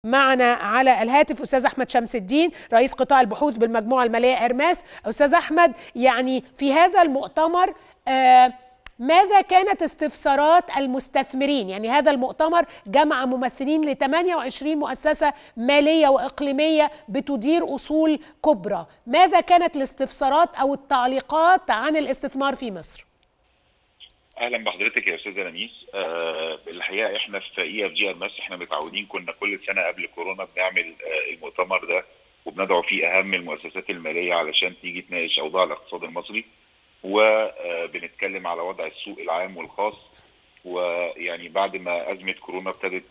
معنا على الهاتف أستاذ أحمد شمس الدين رئيس قطاع البحوث بالمجموعة المالية إرماس. أستاذ أحمد، يعني في هذا المؤتمر ماذا كانت استفسارات المستثمرين؟ يعني هذا المؤتمر جمع ممثلين ل 28 مؤسسة مالية وإقليمية بتدير أصول كبرى، ماذا كانت الاستفسارات أو التعليقات عن الاستثمار في مصر؟ اهلا بحضرتك يا استاذه لميس. الحقيقه احنا في EFG إرماس احنا متعودين، كنا كل سنه قبل كورونا بنعمل المؤتمر ده وبندعو فيه اهم المؤسسات الماليه علشان تيجي تناقش اوضاع الاقتصاد المصري، وبنتكلم على وضع السوق العام والخاص. ويعني بعد ما ازمه كورونا ابتدت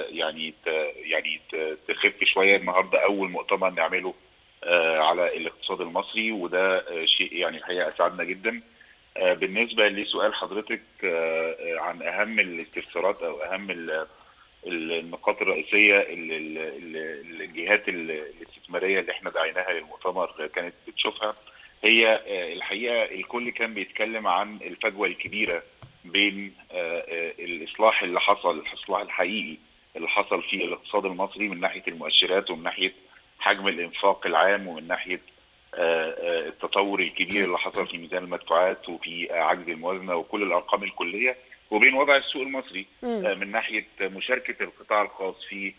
تخف شويه، النهارده اول مؤتمر نعمله على الاقتصاد المصري، وده شيء يعني الحقيقه اسعدنا جدا. بالنسبه لسؤال حضرتك عن اهم الاستفسارات او اهم النقاط الرئيسيه الجهات الاستثماريه اللي احنا دعيناها للمؤتمر كانت بتشوفها، هي الحقيقه الكل كان بيتكلم عن الفجوه الكبيره بين الاصلاح اللي حصل، الاصلاح الحقيقي اللي حصل في الاقتصاد المصري من ناحيه المؤشرات ومن ناحيه حجم الانفاق العام ومن ناحيه التطور الكبير اللي حصل في ميزان المدفوعات وفي عجز الموازنه وكل الارقام الكليه، وبين وضع السوق المصري من ناحيه مشاركه القطاع الخاص في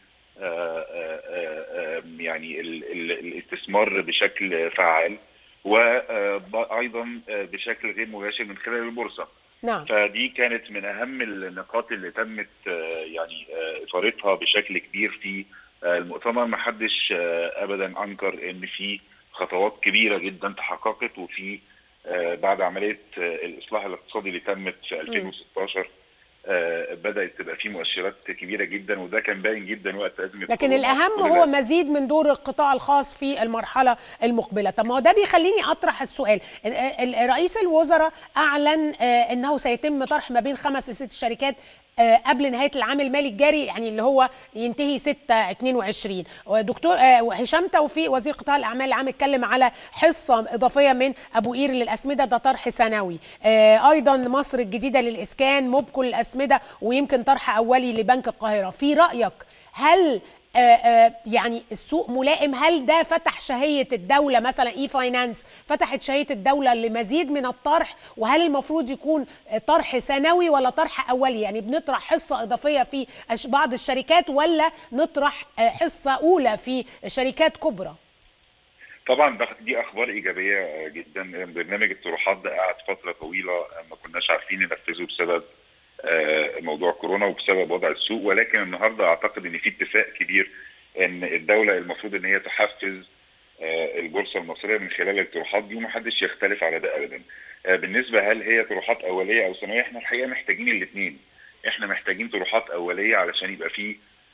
يعني الاستثمار بشكل فعال، وايضا بشكل غير مباشر من خلال البورصه. نعم. فدي كانت من اهم النقاط اللي تمت يعني اثارتها بشكل كبير في المؤتمر. ما حدش ابدا انكر ان في خطوات كبيرة جدا تحققت، وفي بعد عملية الإصلاح الاقتصادي اللي تمت في 2016 بدأت تبقى في مؤشرات كبيرة جدا، وده كان باين جدا وقت أزمة لكن كورونا. الأهم هو مزيد من دور القطاع الخاص في المرحلة المقبلة. طب ما هو ده بيخليني أطرح السؤال، رئيس الوزراء أعلن أنه سيتم طرح ما بين 5 ل 6 شركات قبل نهاية العام المالي الجاري، يعني اللي هو ينتهي 6/22. ودكتور هشام توفيق وزير قطاع الأعمال العام اتكلم على حصة إضافية من أبو قير للأسمدة، ده طرح سنوي. أيضا مصر الجديدة للإسكان، موبكو للأسمدة، ويمكن طرح أولي لبنك القاهرة. في رأيك هل يعني السوق ملائم؟ هل ده فتح شهية الدولة؟ مثلا فاينانس فتحت شهية الدولة لمزيد من الطرح، وهل المفروض يكون طرح سنوي ولا طرح أولي؟ يعني بنطرح حصة إضافية في بعض الشركات ولا نطرح حصة أولى في شركات كبرى؟ طبعا دي أخبار إيجابية جدا. برنامج الطروحات ده قعد فترة طويلة ما كناش عارفين ننفذه بسبب موضوع كورونا وبسبب وضع السوق، ولكن النهارده اعتقد ان في اتفاق كبير ان الدوله المفروض ان هي تحفز البورصه المصريه من خلال الطروحات دي، ومحدش يختلف على ده ابدا. بالنسبه هل هي طروحات اوليه او ثانويه، احنا الحقيقه محتاجين الاثنين. احنا محتاجين طروحات اوليه علشان يبقى في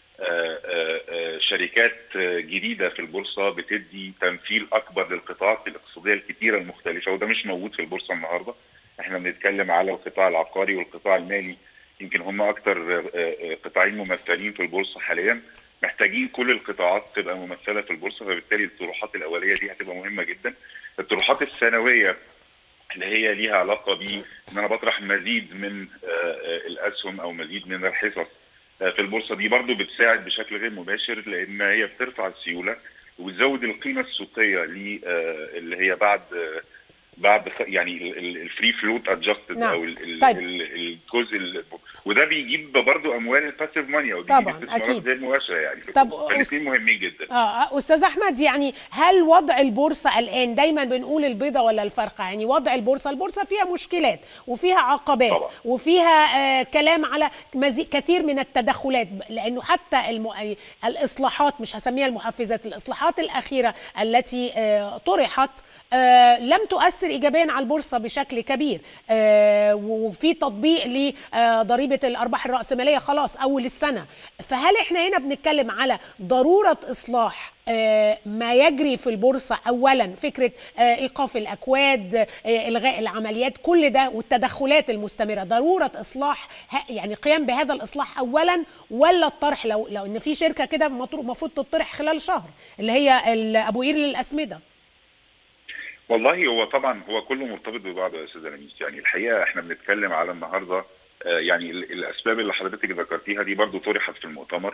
شركات جديده في البورصه بتدي تمثيل اكبر للقطاعات الاقتصاديه الكثيره المختلفه، وده مش موجود في البورصه النهارده. احنا بنتكلم على القطاع العقاري والقطاع المالي، يمكن هم اكتر قطاعين ممثلين في البورصه حاليا. محتاجين كل القطاعات تبقى ممثله في البورصه، فبالتالي الطروحات الاوليه دي هتبقى مهمه جدا. الطروحات الثانويه اللي هي ليها علاقه بان انا بطرح مزيد من الاسهم او مزيد من الحصص في البورصه، دي برضو بتساعد بشكل غير مباشر، لان هي بترفع السيوله وبتزود القيمه السوقيه اللي هي بعد يعني الفري فلوت ادجستد. نعم. او طيب. الجزء وده بيجيب برضه اموال الباسيف ماني او طبعا اكيد غير مباشره يعني. طب الاثنين مهمين جدا. استاذ احمد، يعني هل وضع البورصه الان، دايما بنقول البيضه ولا الفرخه، يعني وضع البورصه فيها مشكلات وفيها عقبات طبعا. وفيها كلام على كثير من التدخلات، لانه حتى الاصلاحات، مش هسميها المحفزات، الاصلاحات الاخيره التي طرحت لم تؤثر ايجابيا على البورصه بشكل كبير، وفي تطبيق لضريبه الارباح الراسماليه خلاص اول السنه. فهل احنا هنا بنتكلم على ضروره اصلاح ما يجري في البورصه؟ اولا فكره ايقاف الاكواد، الغاء العمليات، كل ده والتدخلات المستمره، ضروره اصلاح، يعني قيام بهذا الاصلاح اولا، ولا الطرح لو ان في شركه كده المفروض تطرح خلال شهر اللي هي ابو قير للاسمده؟ والله هو طبعا هو كله مرتبط ببعضه يا استاذه لميس. يعني الحقيقه احنا بنتكلم على النهارده يعني الاسباب اللي حضرتك ذكرتيها دي برضو طرحت في المؤتمر،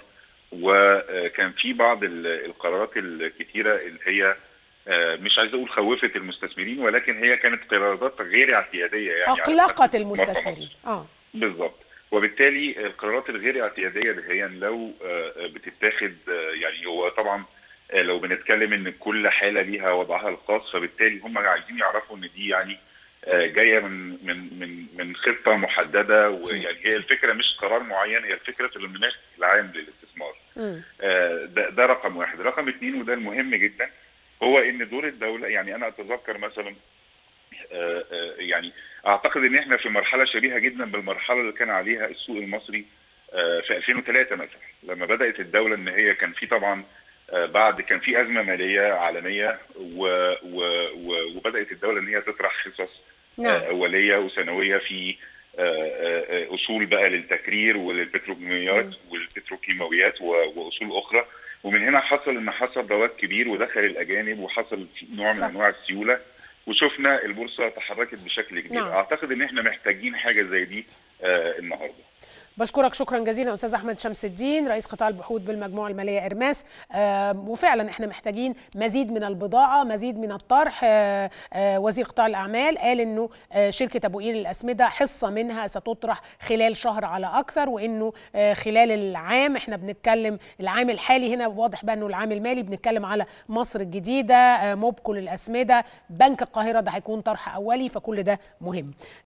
وكان في بعض القرارات الكتيره اللي هي مش عايز اقول خوفت المستثمرين، ولكن هي كانت قرارات غير اعتياديه، يعني اقلقت المستثمرين. بالظبط. وبالتالي القرارات الغير اعتياديه اللي هي لو بتتاخد، يعني هو طبعا لو بنتكلم ان كل حاله ليها وضعها الخاص، فبالتالي هم عايزين يعرفوا ان دي يعني جايه من خطه محدده، ويعني هي الفكره مش قرار معين، هي الفكره في المناخ العام للاستثمار. ده رقم واحد. رقم اثنين وده المهم جدا، هو ان دور الدوله، يعني انا اتذكر مثلا يعني اعتقد ان احنا في مرحله شبيهه جدا بالمرحله اللي كان عليها السوق المصري في 2003 مثلا، لما بدات الدوله ان هي كان في طبعا بعد كان في ازمه ماليه عالميه، وبدات الدوله ان هي تطرح حصص اوليه وسنويه في اصول بقى للتكرير والبتروكيماويات واصول اخرى. ومن هنا حصل رواج كبير ودخل الاجانب وحصل نوع من انواع السيوله، وشفنا البورصه تحركت بشكل كبير. اعتقد ان احنا محتاجين حاجه زي دي النهارده. بشكرك شكرا جزيلا استاذ احمد شمس الدين، رئيس قطاع البحوث بالمجموعه الماليه ارماس. وفعلا احنا محتاجين مزيد من البضاعه، مزيد من الطرح. وزير قطاع الاعمال قال انه شركه ابو قير للاسمده حصه منها ستطرح خلال شهر على اكثر، وانه خلال العام، احنا بنتكلم العام الحالي هنا واضح بقى انه العام المالي بنتكلم على مصر الجديده، موبكو للاسمده، بنك القاهره ده هيكون طرح اولي، فكل ده مهم.